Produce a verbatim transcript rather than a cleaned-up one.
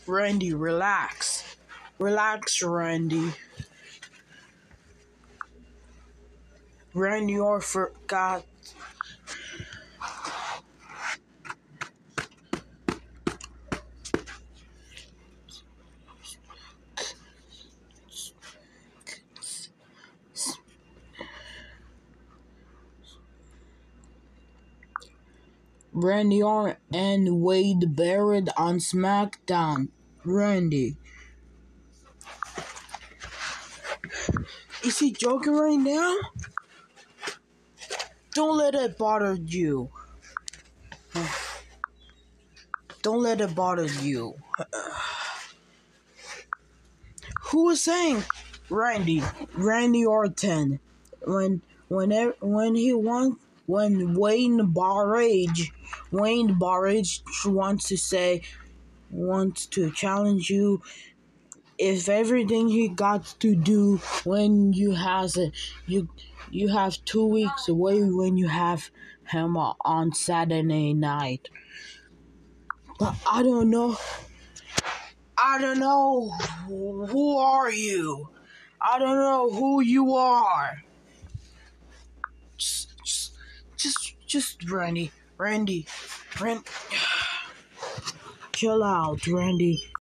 Randy, relax. Relax, Randy. Randy, you forgot. Randy Orton and Wade Barrett on SmackDown. Randy. Is he joking right now? Don't let it bother you. Don't let it bother you. Who was saying Randy? Randy Orton. When whenever when he won when Wayne Barrett Wayne Barrett wants to say wants to challenge you, if everything he got to do when you has it you you have two weeks away when you have him on Saturday night. But I don't know. I don't know who are you. I don't know who you are. Just, just, just, just Randy, Randy, Randy. Chill out, Randy.